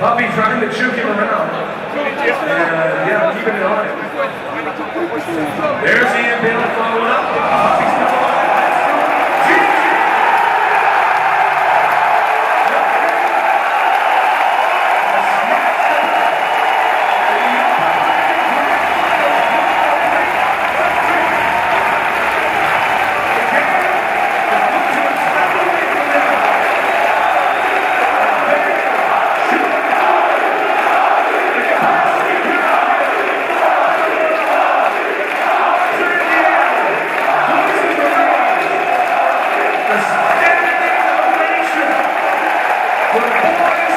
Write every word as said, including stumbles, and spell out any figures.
Puppy trying to juke him around. And uh, yeah, keeping it on him. There's Ian Bailey following up. Puppy's still alive. The standing ovation for the boys